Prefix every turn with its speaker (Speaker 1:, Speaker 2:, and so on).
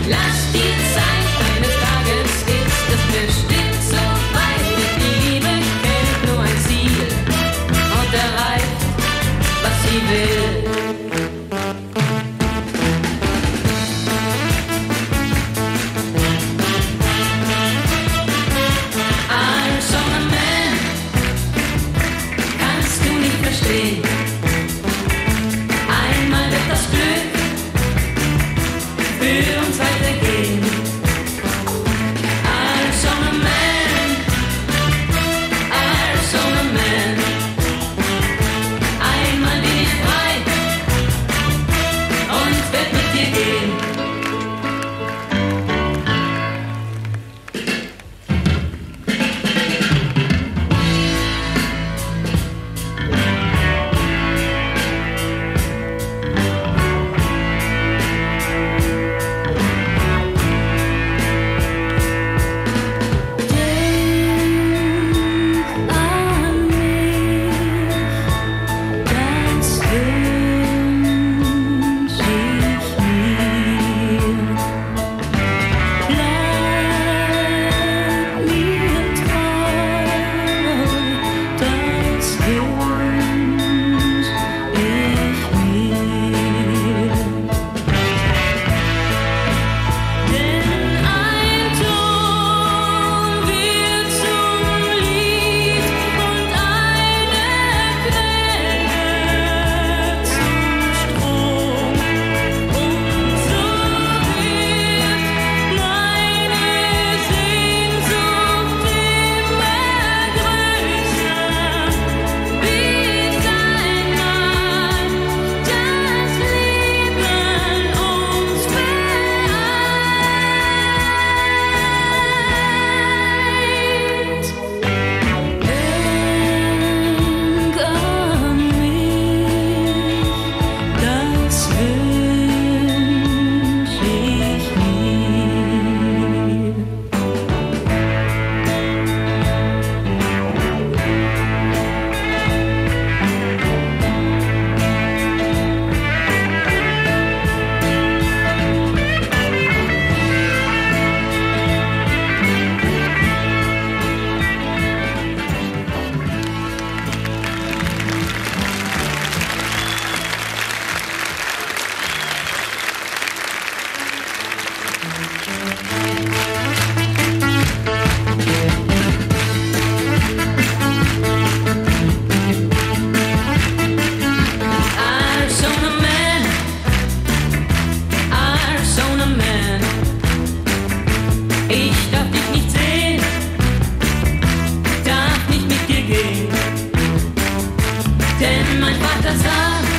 Speaker 1: Lass die Zeit, eines Tages ist es bestimmt so weit. Die Liebe kennt nur ein Ziel und erreicht, was sie will. Einmal wird das Glück für uns weitergehen. I'm so a man, I'm so a man. Einmal bin ich frei und werd mit dir gehen. Ich darf dich nicht sehen, darf nicht mit dir gehen, denn mein Vater sagt,